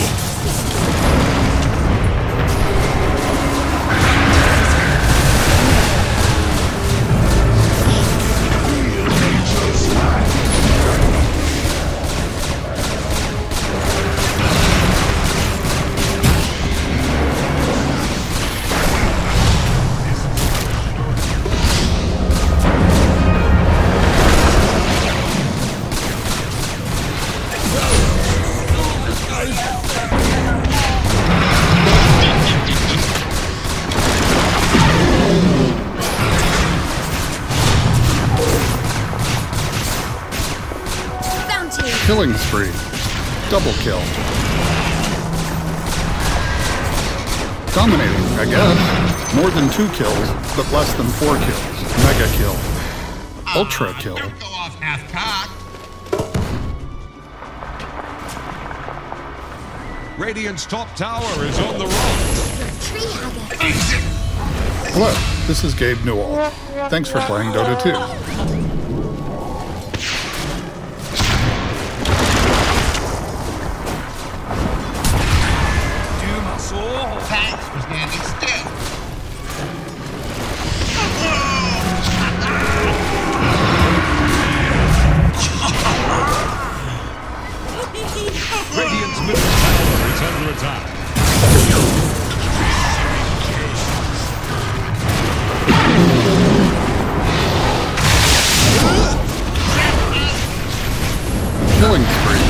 Killing spree. Double kill. Dominating, I guess. More than 2 kills, but less than 4 kills. Mega kill. Ultra kill. Don't go off half-cocked. Radiant's top tower is on the run. Hello, this is Gabe Newell. Thanks for playing Dota 2. Thanks for standing still. Radiant's middle tower is under attack. Killing spree.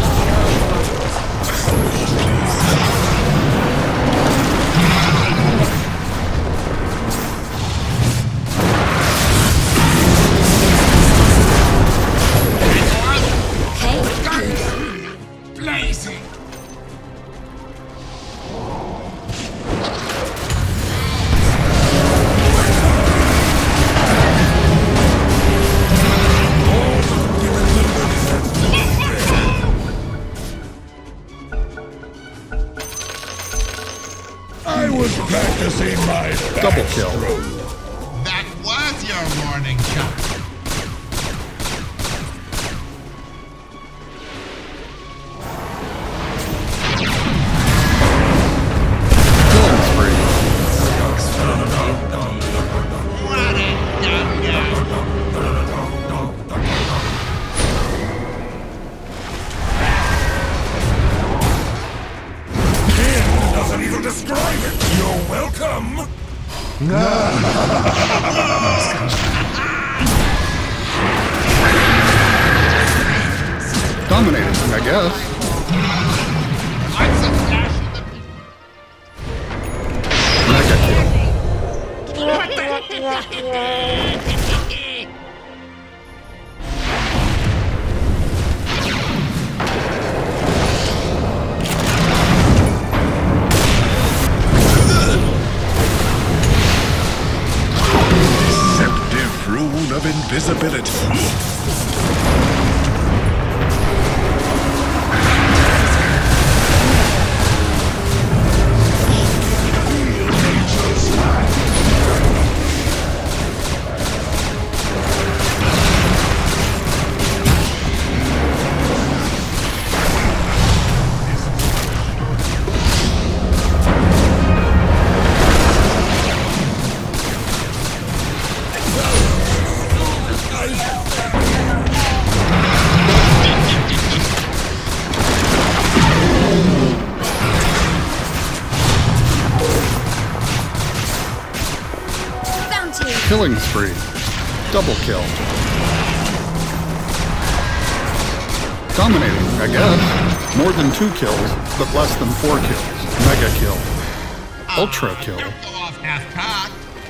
Blazing. I was practicing my Double kill. That was your warning shot. Killing spree. What a dum-dum. doesn't even describe it. You're welcome. Dominating, I guess. I'm some dash in the Mega kill. Deceptive rune of invisibility. Killing spree. Double kill. Dominating, I guess. More than 2 kills, but less than 4 kills. Mega kill. Ultra kill. Don't go off half-cocked.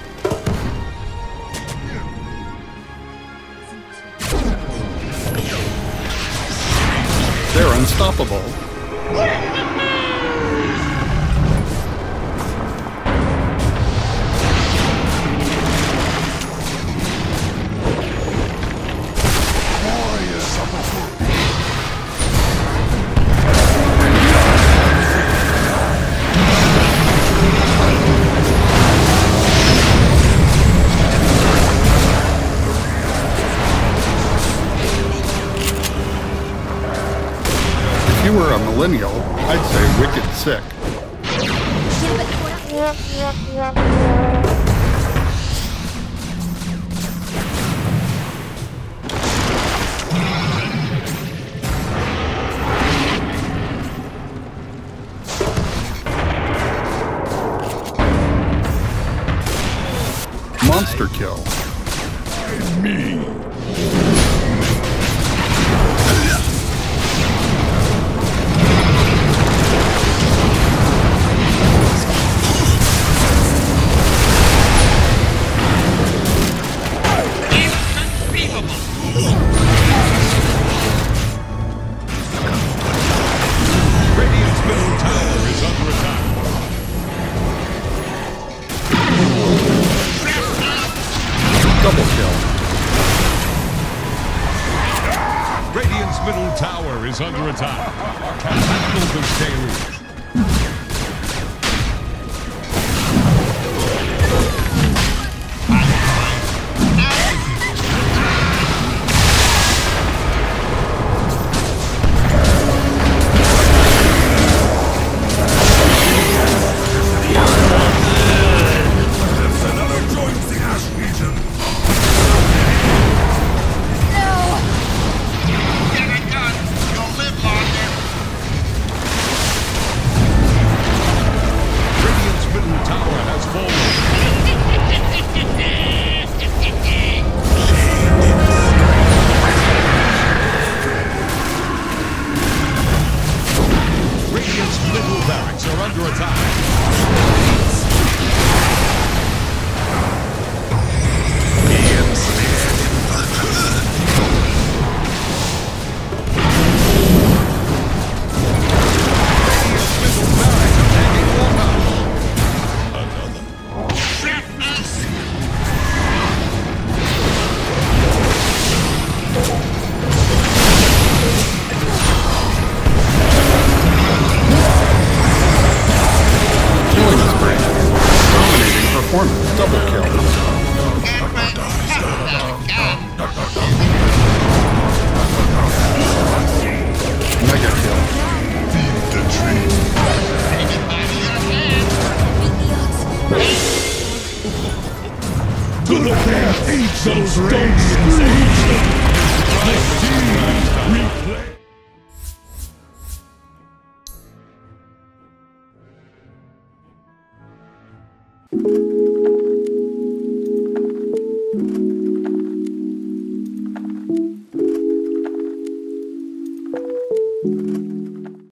They're unstoppable. If you were a millennial, I'd say wicked sick. Monster kill. Me. Radiant's middle tower is under attack. Double kill. Radiant's middle tower is under attack. Tactical deluge. Get it done. You'll live longer. Radiant's middle tower has fallen. Radiant's middle barracks are under attack. Radiant's middle barracks are taking water. Killing spree. Dominating performance. Double kill. Mega kill. Feed the tree. Take it out of your hand. To the death. Eat those radiants. The team replay.